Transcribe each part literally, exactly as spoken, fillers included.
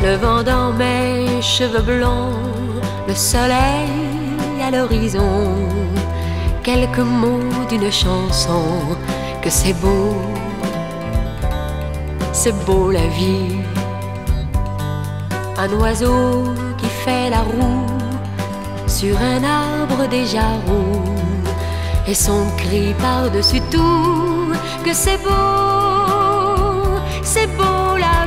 le vent dans mes cheveux blonds, le soleil à l'horizon, quelques mots d'une chanson, que c'est beau, c'est beau la vie. Un oiseau qui fait la roue sur un arbre déjà roux, et son cri par-dessus tout, que c'est beau, c'est beau la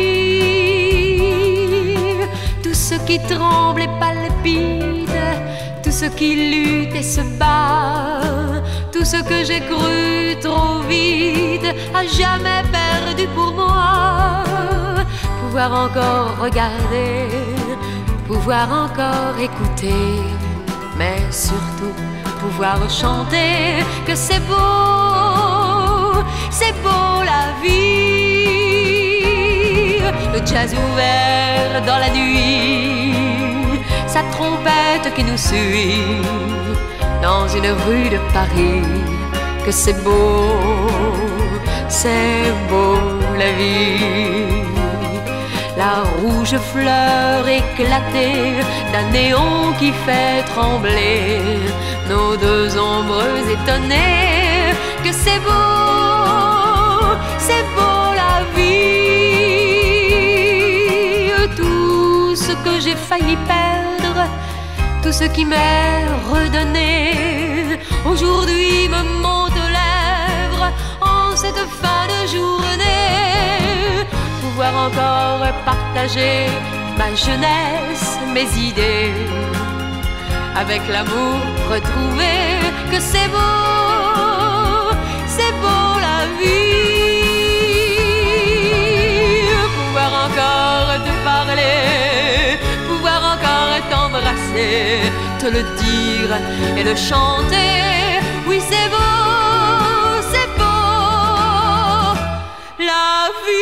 vie. Tout ce qui tremble et palpite, tout ce qui lutte et se bat, tout ce que j'ai cru trop vite, à jamais perdu pour moi. Pouvoir encore regarder, pouvoir encore écouter, mais surtout pouvoir chanter, que c'est beau, c'est beau la vie. Le jazz ouvert dans la nuit, sa trompette qui nous suit dans une rue de Paris, que c'est beau, c'est beau la vie. La rouge fleur éclatée d'un néon qui fait trembler nos deux ombres étonnées, que c'est beau, c'est beau la vie. Tout ce que j'ai failli perdre, tout ce qui m'est redonné, aujourd'hui me monte aux lèvres en cette fin de journée. Pouvoir encore partager ma jeunesse, mes idées, avec l'amour retrouvé, que c'est beau, c'est beau la vie. Pouvoir encore te parler, pouvoir encore t'embrasser, te le dire et le chanter, oui c'est beau, c'est beau la vie.